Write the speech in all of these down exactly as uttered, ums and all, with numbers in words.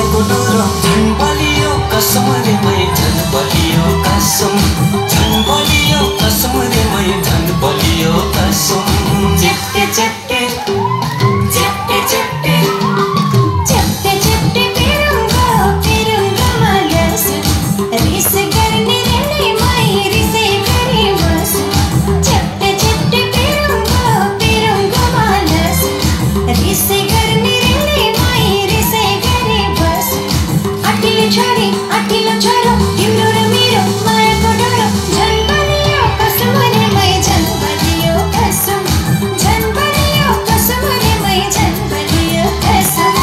मायाको डोरो झन् बलियो कसम रे मै झन् बलियो कसम झन् बलियो कसम रे मै झन् बलियो कसम च्याप्टे च्याप्टे च्याप्टे च्याप्टे च्याप्टे च्याप्टे पेरुङ्गो पेरुङ्गोमा लसु रिस गर्ने रेले मै रिसै गरी बसु च्याप्टे च्याप्टे पेरुङ्गो पेरुङ्गोमा लसु रिसै गर्ने रेले मै रिसै गरी बसु आटिलो छोरी आटिलो छोरो तिम्रो र मेरो मायाको डोरो झन् बलियो कसम रे मै झन् बलियो कसम झन् बलियो कसम रे मै झन् बलियो कसम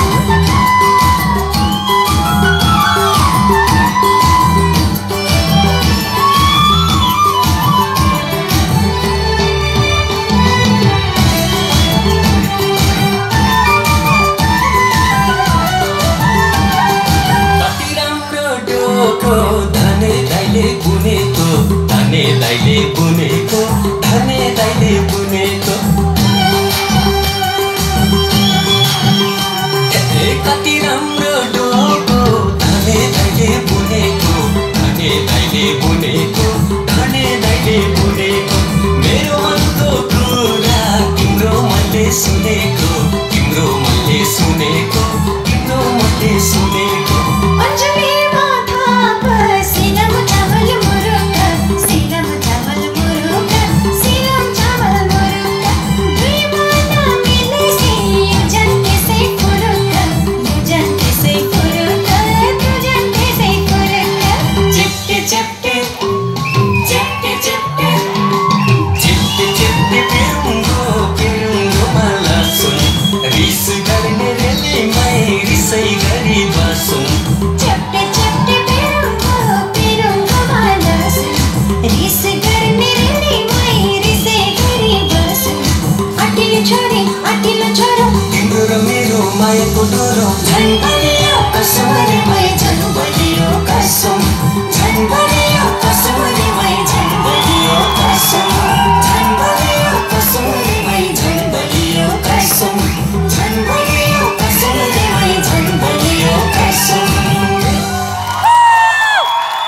धने दाइले बुनेको धने दाइले बुनेको धने दाइले बुनेको कति राम्रो डोको धने दाइले बुनेको धने दाइले बुनेको धने दाइले बुनेको मेरो मनको कुरा तिम्रो मनले सुनेको तिम्रो मनले सुनेको तिम्रो मनले सुनेको मायाको डोरो